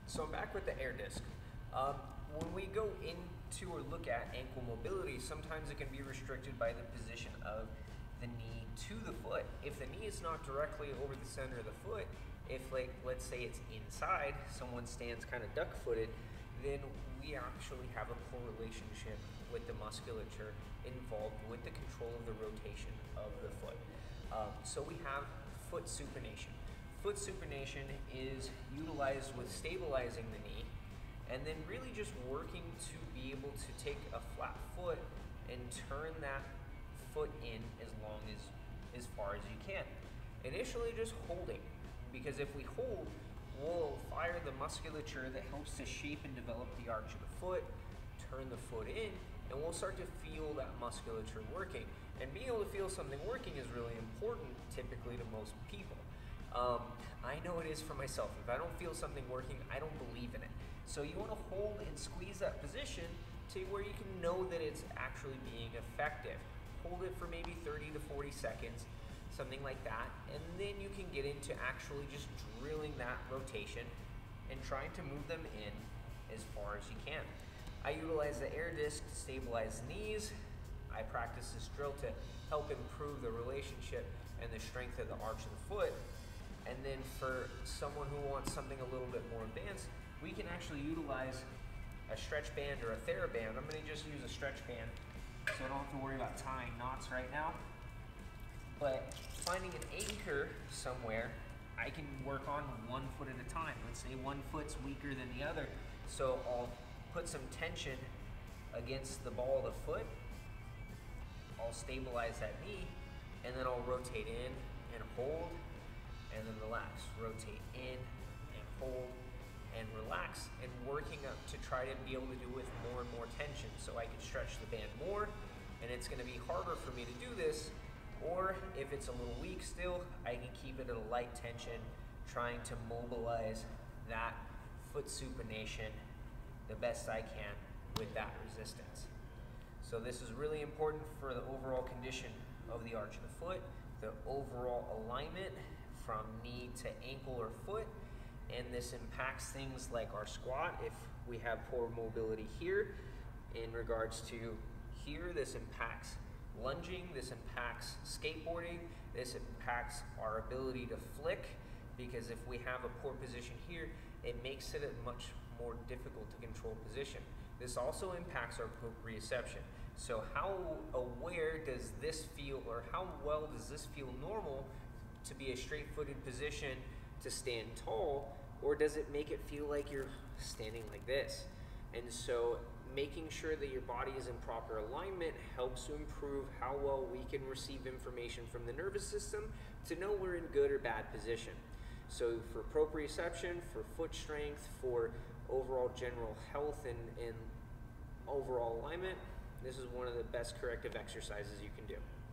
So I'm back with the air disc. When we go into or look at ankle mobility, sometimes it can be restricted by the position of the knee to the foot. If the knee is not directly over the center of the foot, if like let's say it's inside, someone stands kind of duck-footed, then we actually have a poor relationship with the musculature involved with the control of the rotation of the foot. So we have foot supination. Foot supination is utilized with stabilizing the knee and then really just working to be able to take a flat foot and turn that foot in as far as you can. Initially just holding, because if we hold, we'll fire the musculature that helps to shape and develop the arch of the foot, turn the foot in, and we'll start to feel that musculature working. And being able to feel something working is really important typically to most people. I know it is for myself. If I don't feel something working, I don't believe in it. So you want to hold and squeeze that position to where you can know that it's actually being effective. Hold it for maybe 30 to 40 seconds, something like that, and then you can get into actually just drilling that rotation and trying to move them in as far as you can. I utilize the air disc to stabilize the knees. I practice this drill to help improve the relationship and the strength of the arch of the foot. And then for someone who wants something a little bit more advanced, we can actually utilize a stretch band or a TheraBand. I'm going to just use a stretch band so I don't have to worry about tying knots right now. But finding an anchor somewhere, I can work on one foot at a time. Let's say one foot's weaker than the other, so I'll put some tension against the ball of the foot. I'll stabilize that knee, and then I'll rotate in and hold, and then relax. Rotate in and hold and relax, and working up to try to be able to do with more and more tension so I can stretch the band more, and it's going to be harder for me to do this. Or if it's a little weak still, I can keep it at a light tension, trying to mobilize that foot supination the best I can with that resistance. So this is really important for the overall condition of the arch of the foot, the overall alignment from knee to ankle or foot, and this impacts things like our squat. If we have poor mobility here, in regards to here, this impacts lunging, this impacts skateboarding, this impacts our ability to flick, because if we have a poor position here, it makes it a much more difficult to control position. This also impacts our proprioception. So how aware does this feel, or how well does this feel normal to be a straight-footed position to stand tall, or does it make it feel like you're standing like this? And so making sure that your body is in proper alignment helps to improve how well we can receive information from the nervous system to know we're in good or bad position. So for proprioception, for foot strength, for overall general health and overall alignment, this is one of the best corrective exercises you can do.